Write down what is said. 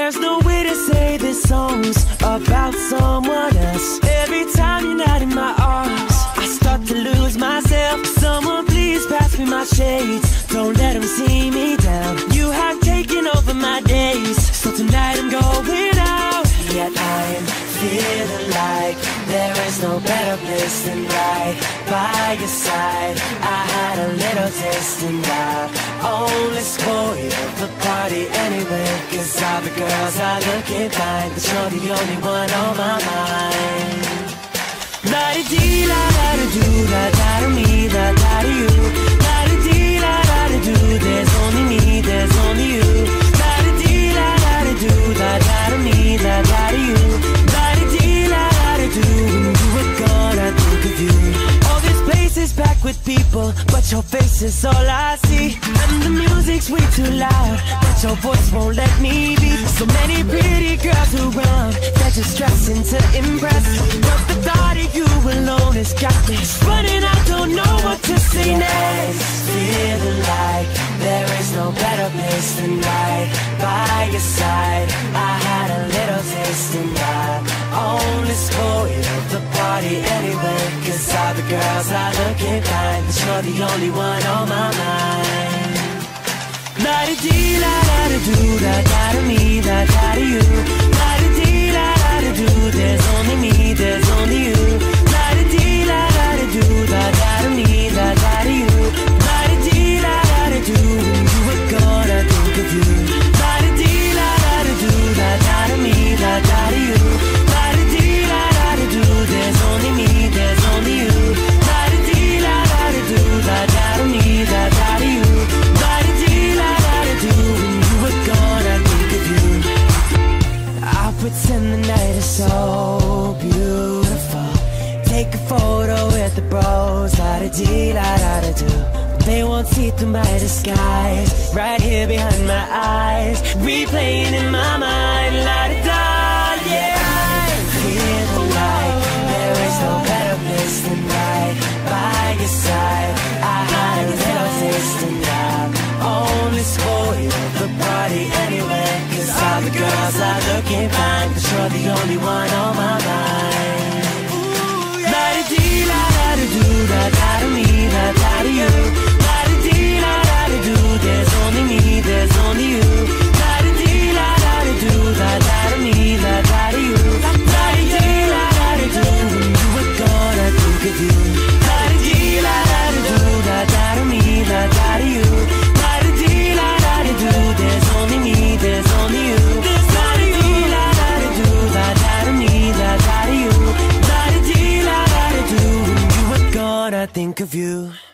There's no way to say this song's about someone else. Every time you're not in my arms, I start to lose myself. Someone please pass me my shades, don't let them see me down. You have taken over my days, so tonight I'm going out. Yet I'm feeling like there is no better place than right by your side. I had a little taste and I only spoiled the party anyway, 'cause all the girls are looking fine, but you're the only one on my mind. La-di-dee, la-da-da-do, la-da-da-me, la-da-da-you. La-di-dee, la-da-da-do, there's only me, there's only you. La-di-dee, la-da-da-do, la-da-da-me, la-da-da-you. La-di-dee, la-da-da-do, when you were gone I think of you. All this place is packed with people, but your face is all I see. And the music's way too loud, but your voice won't let me be. So many pretty girls around, they're just dressing to impress, but the thought of you alone has got me running. I don't know what to say next. Feeling like there is no better place than right by your side. I had a little taste and I only spoiled the party anyway, 'cause all the girls are looking fine, but you're the only one on my mind. La-di-dee, la-da-da-do, la-da-da-me, la-da-da-you. La-di-dee, la-da-da-do, there's only me, there's only you. La-di-dee, la-da-da-do, la-da-da-me, la-da-da-you. La-di-dee, la-da-da-do, when you were gone I think of you. La-di-dee, la-da-da-do, la-da-da-me, la-da-da-you. La-di-dee, la-da-da-do, there's only me, there's only you. La-di-dee, la-da-da-do, la-da-da-me, la-da-da-you. La-di-dee, la-da-da-do, when you were gone I think of you. I'll pretend the night is so beautiful, take a photo with the bros. La-da-dee, la-da-da-do, they won't see through my disguise, right here behind my eyes, replaying in my mind. La-da-da, yeah. I'm feeling like there is no better place than right by your side. I had a little taste and I'm only spoiled the party anyway, 'cause all the girls are looking fine, but you're the only one on my mind. La-di-dee, la-da-da-do, la-da-da-me, la-da-da-you. La-di-dee, la-da-da-do, there's only me, there's only you. La-di-dee, la-da-da-do, la-da-da-me, la-da-da-you. La-di-dee, la-da-da-do, when you were gone I think of you. La-di-dee, la-da-da-do, la-da-da-me, la-da-da-you. La-di-dee, la-da-da-do, there's only me, there's only you. La-di-dee, la-da-da-do, la-da-da-me, la-da-da-you. La-di-dee, la-da-da-do, when you were gone I think of you.